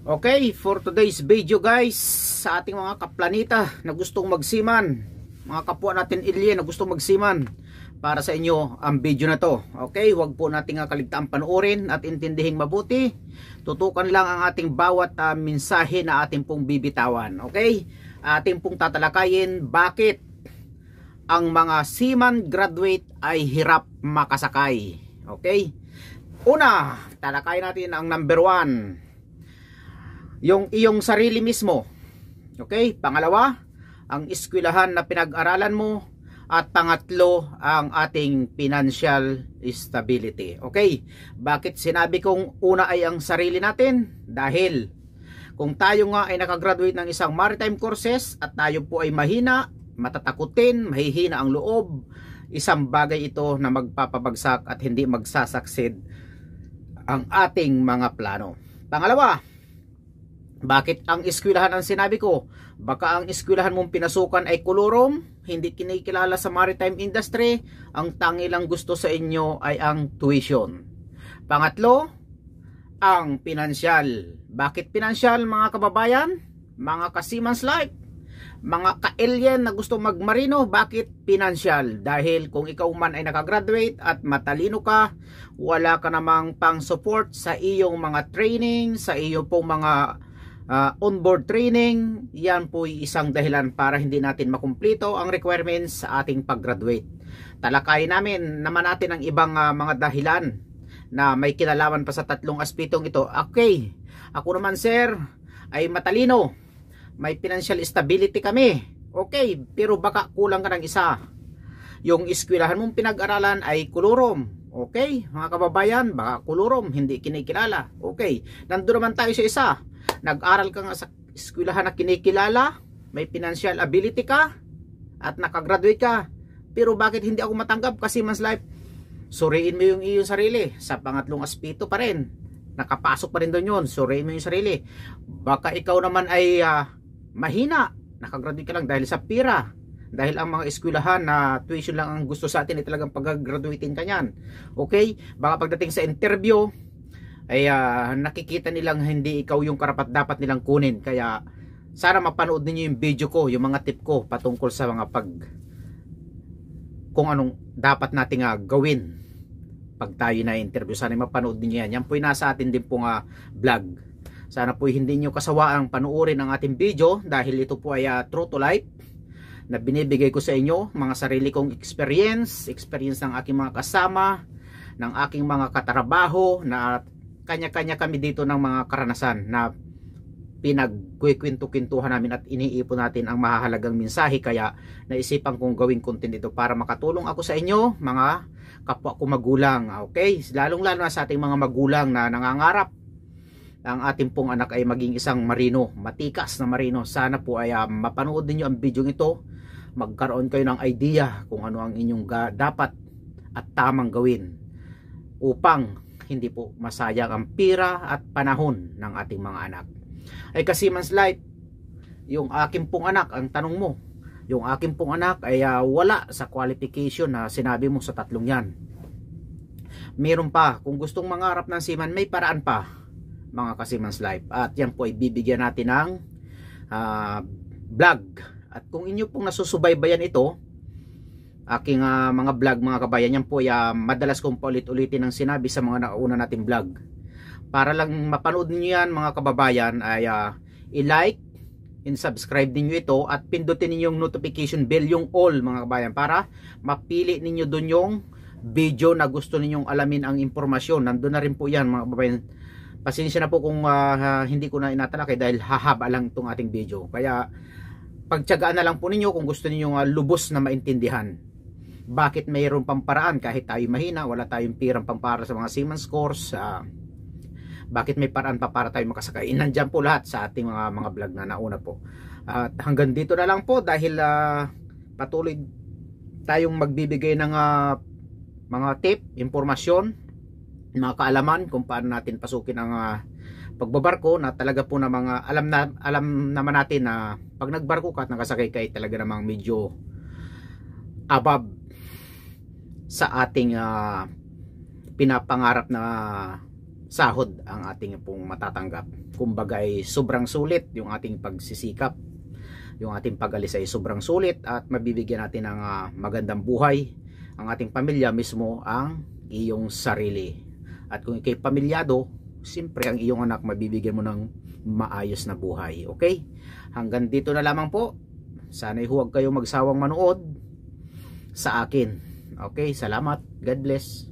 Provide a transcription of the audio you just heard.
Okay, for today's video guys, sa ating mga kaplanita na gustong magsiman, mga kapwa natin alien na gustong magsiman, para sa inyo ang video na to. Okay, huwag po nating kaligtaan panoorin at intindihing mabuti. Tutukan lang ang ating bawat mensahe na ating pong bibitawan. Okay, ating pong tatalakayin bakit ang mga seaman graduate ay hirap makasakay. Okay, una, talakayin natin ang number 1, yung iyong sarili mismo. Okay, pangalawa, ang eskwelahan na pinag-aralan mo, at pangatlo, ang ating financial stability. Okay, bakit sinabi kong una ay ang sarili natin? Dahil kung tayo nga ay nakagraduate ng isang maritime courses at tayo po ay mahina, matatakutin, mahihina ang loob, isang bagay ito na magpapabagsak at hindi magsasucceed ang ating mga plano. Pangalawa, bakit ang eskwelahan ang sinabi ko? Baka ang eskwelahan mong pinasukan ay kulurom, hindi kinikilala sa maritime industry, ang tangi lang gusto sa inyo ay ang tuition. Pangatlo, ang pinansyal. Bakit pinansyal, mga kababayan? Mga ka-seaman's life, mga ka-alien na gusto magmarino, bakit pinansyal? Dahil kung ikaw man ay nakagraduate at matalino ka, wala ka namang pang support sa iyong mga training, sa iyong pong mga onboard training, yan po ay isang dahilan para hindi natin makumplito ang requirements sa ating pag-graduate. Talakayin namin naman natin ang ibang mga dahilan na may kinalaman pa sa tatlong aspetong ito. Okay, ako naman sir ay matalino, may financial stability kami. Okay, pero baka kulang ka ng isa. Yung eskwelahan mong pinag-aralan ay kulurom. Okay, mga kababayan, baka kulurom, hindi kinikilala. Okay, nandun naman tayo sa isa. Nag-aral ka nga sa eskwelahan na kinikilala, may financial ability ka, at nakagraduate ka, pero bakit hindi ako matanggap kasi man's life? Suriin mo yung iyong sarili. Sa pangatlong aspeto pa rin, nakapasok pa rin doon yun, suriin mo yung sarili. Baka ikaw naman ay mahina, nakagraduate ka lang dahil sa pira, dahil ang mga eskwelahan na tuition lang ang gusto sa atin ay talagang pag-graduatein ka nyan. Okay, baka pagdating sa interview ay nakikita nilang hindi ikaw yung karapat dapat nilang kunin. Kaya sana mapanood niyo yung video ko, yung mga tip ko patungkol sa mga kung anong dapat nating gawin pag tayo na interview. Sana mapanood niyo yan. Yan po yung nasa atin din pong vlog. Sana po hindi niyo kasawaang panoorin ang ating video, dahil ito po ay true to life na binibigay ko sa inyo, mga sarili kong experience ng aking mga kasama, ng aking mga katrabaho, na kanya-kanya kami dito ng mga karanasan na pinagkwikwento-kwentuhan namin at iniipon natin ang mahahalagang mensahe. Kaya naisipan kong gawing content ito para makatulong ako sa inyo, mga kapwa ko magulang. Okay, lalong-lalo na sa ating mga magulang na nangangarap ang ating pong anak ay maging isang marino, matikas na marino. Sana po ay mapanood niyo ang video ito, magkaroon kayo ng idea kung ano ang inyong dapat at tamang gawin upang hindi po masayang ang pira at panahon ng ating mga anak. Ay kasi man's life, yung aking pong anak, ang tanong mo, yung aking pong anak ay wala sa qualification na sinabi mo sa tatlong yan. Meron pa, kung gustong mangarap ng seaman, may paraan pa, mga ka-seaman's life. At yan po ay bibigyan natin ng vlog. At kung inyo pong nasusubaybayan ito, aking mga vlog, mga kabayan, yan po ay madalas kong paulit-ulitin ang sinabi sa mga nauna nating vlog. Para lang mapanood niyo yan, mga kababayan, ay i-like and subscribe niyo ito at pindutin niyo yung notification bell, yung all, mga kabayan, para mapili niyo doon yung video na gusto ninyong alamin ang impormasyon. Nandun na rin po yan, mga kababayan. Pasensya na po kung hindi ko na inatalakay dahil hahaba lang itong ating video. Kaya pagtiyagaan na lang po ninyo kung gusto ninyong lubos na maintindihan bakit mayroon pang paraan kahit tayo mahina, wala tayong pirang pampara sa mga seaman's course, bakit may paraan pa para tayo makasakay. Nandyan po lahat sa ating mga vlog na nauna po. At hanggang dito na lang po, dahil patuloy tayong magbibigay ng mga tip, impormasyon, mga kaalaman kung paano natin pasukin ang pagbabarko, na talaga po na mga alam naman natin na pag nagbarko ka at nakasakay ka ay talaga namang medyo above sa ating pinapangarap na sahod ang ating pong matatanggap. Kumbaga ay sobrang sulit yung ating pagsisikap, yung ating pag-alis ay sobrang sulit at mabibigyan natin ng magandang buhay ang ating pamilya, mismo ang iyong sarili. At kung ikay pamilyado, siyempre ang iyong anak mabibigyan mo ng maayos na buhay. Okay? Hanggang dito na lamang po. Sana'y huwag kayong magsawang manood sa akin. Okay? Salamat. God bless.